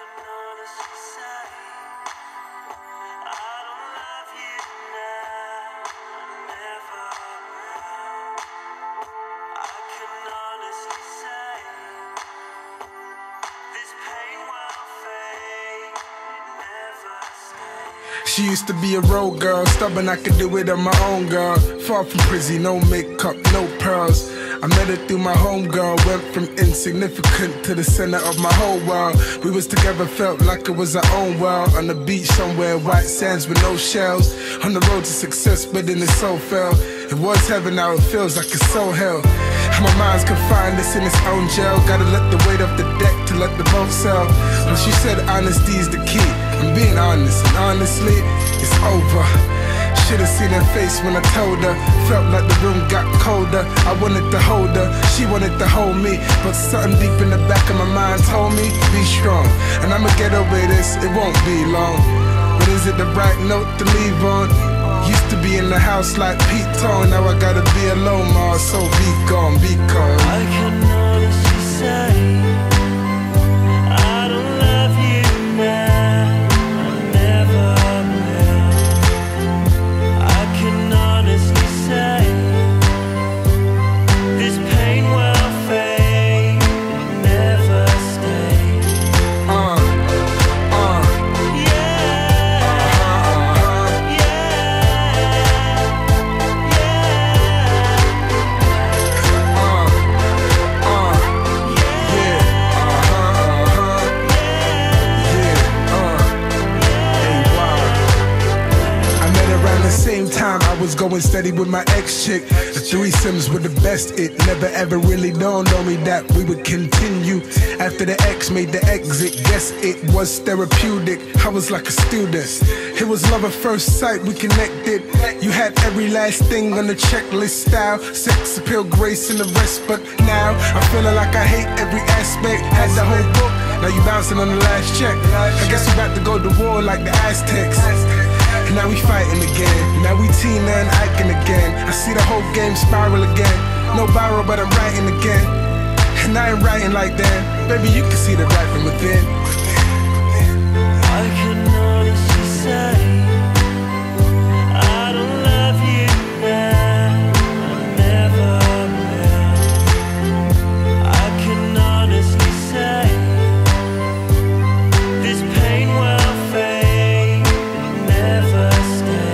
She used to be a road girl, stubborn, I could do it on my own, girl. Far from prissy, no makeup, no pearls. I met her through my home, girl. Went from insignificant to the center of my whole world. We was together, felt like it was our own world. On the beach somewhere, white sands with no shells. On the road to success, but then it so fell. It was heaven, now it feels like it's so hell. My mind's confined, it's in its own jail. Gotta let the weight off the deck to let the boat sail. When she said honesty's the key, I'm being honest, and honestly, it's over. Should've seen her face when I told her. Felt like the room got colder. I wanted to hold her, she wanted to hold me, but something deep in the back of my mind told me, be strong, and I'ma get over this, it won't be long. But is it the right note to leave on? Used to be in the house like Pete Tone, now I gotta be alone, ma, so be gone, because I can honestly say I don't love you now, I never will. I can honestly say this pain will fade, never stay. I was going steady with my ex-chick. The threesomes were the best. It never ever really dawned on me that we would continue. After the ex made the exit, guess it was therapeutic. I was like a student. It was love at first sight, we connected. You had every last thing on the checklist: style, sex appeal, grace, and the rest. But now I'm feeling like I hate every aspect. Had the whole book, now you bouncing on the last check. I guess we about to go to war like the Aztecs. Now we fighting again, now we Tina and Icon again. I see the whole game spiral again. No viral, but I'm writing again. And I ain't writing like that. Baby, you can see the right from within. I can honestly say I don't love you now, I never will. I can honestly say this pain will fade, never stay.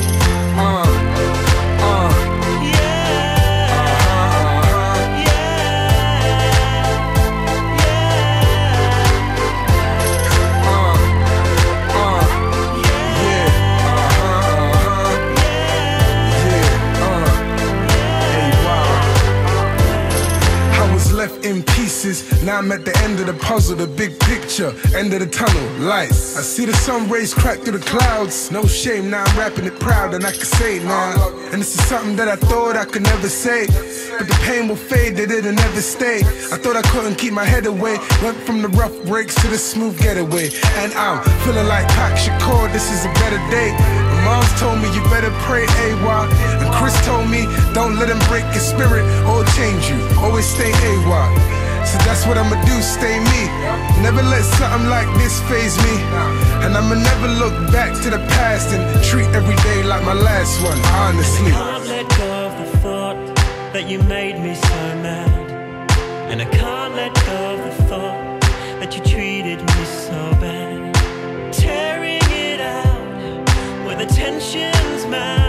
In pieces, now I'm at the end of the puzzle, the big picture, end of the tunnel, lights. I see the sun rays crack through the clouds. No shame, now I'm rapping it proud, and I can say it now. And this is something that I thought I could never say, but the pain will fade, that it'll never stay. I thought I couldn't keep my head away. Went from the rough breaks to the smooth getaway, and I'm feeling like Pac Shakur, this is a better day. My mom's told me you better pray, A.Y. And Kris told me don't let him break your spirit or change you, always stay A.Y. So that's what I'ma do, stay me. Never let something like this faze me. And I'ma never look back to the past and treat every day like my last one, honestly. I can't let go of the thought that you made me so mad. And I can't let go of the thought that you treated me so bad. Tearing it out where the tension's mad.